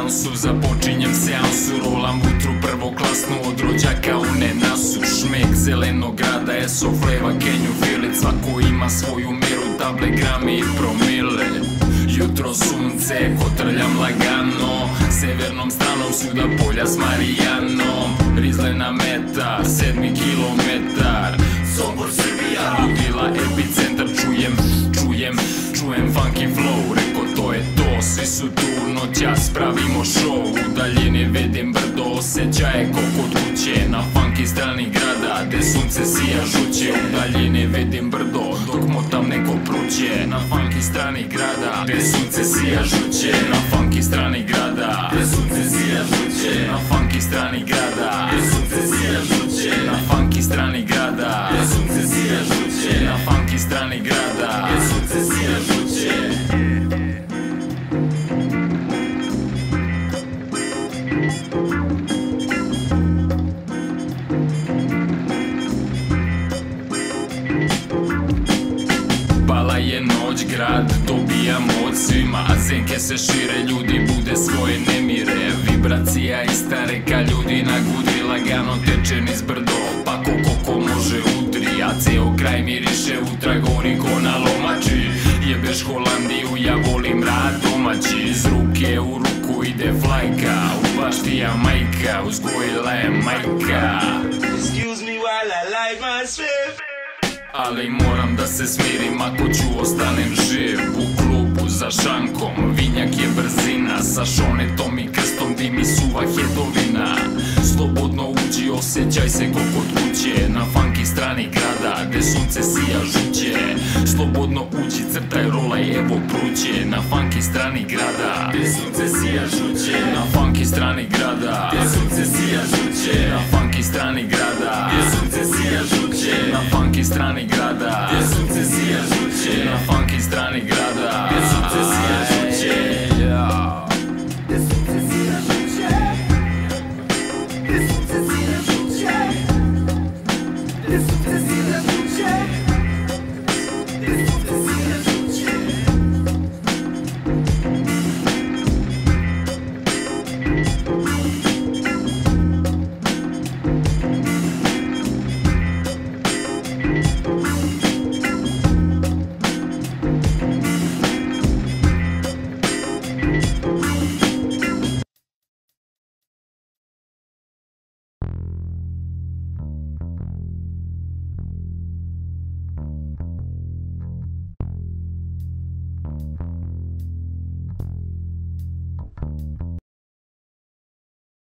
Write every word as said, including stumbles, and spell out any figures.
seansu, započinjem seansu. Rolam utru prvoklasnu od rođaka u nenasu. Šmek zelenog grada, eso fleva, kenju filit. Svako ima svoju mjeru, table, grami i promile. Jutro sunce, kotrljam lagano, severnom stranom svuda polja s Marijanom. Rizlena meta, sedmi kilometar, Sombor, Srbija, ludila, epicentar. Čujem, čujem, čujem funky flow, reko to je to, svi su tu, noćas pravimo show. U daljini vidim brdo, osjećaje ko kod kuće, na funky strani grada, gde sunce sija žuće. U daljini vidim brdo, dok motam neko pruće, na funky strani grada, gde sunce sija žuće. Na funky strani grada, gde sunce sija žuće. Na funky strani grada, gde sunce sija žuće. Na funky strani grada, gde sunce sija žuće. Na funky strani grada, gde sunce sija žuće. Pala je noć, grad dobija moć svima, zenke se šire, ljudi bude svoje nemire. Vibracija ista, reka ljudi na gudri, lagano teče niz brdo, pa ko ko može udri. A ceo kraj miriše u tragoni ko na lomači. Jebeš Holandiju, ja volim rad domaći. Iz ruke u ruku ide flajka, u baštija majka, uzgojila je majka. Excuse me while I light my swift. Ali moram da se smirim ako ću ostanem živ. U klubu za šankom, vinjak je brzina, sa šonetom i krstom dimi suva hedovina. Slobodno uđi, osjećaj se ko kod kuće, na funky strani grada, gde sunce sija žuće. Slobodno uđi, crtaj, rolaj, evo pruće, na funky strani grada, gde sunce sija žuće. Na funky strani grada, gde sunce sija žuće. Na funky strani grada, gde sunce sija žuće. Na funky strani grada, gde sunce sija žuće. Na funky strani grada, gde sunce sija žuće.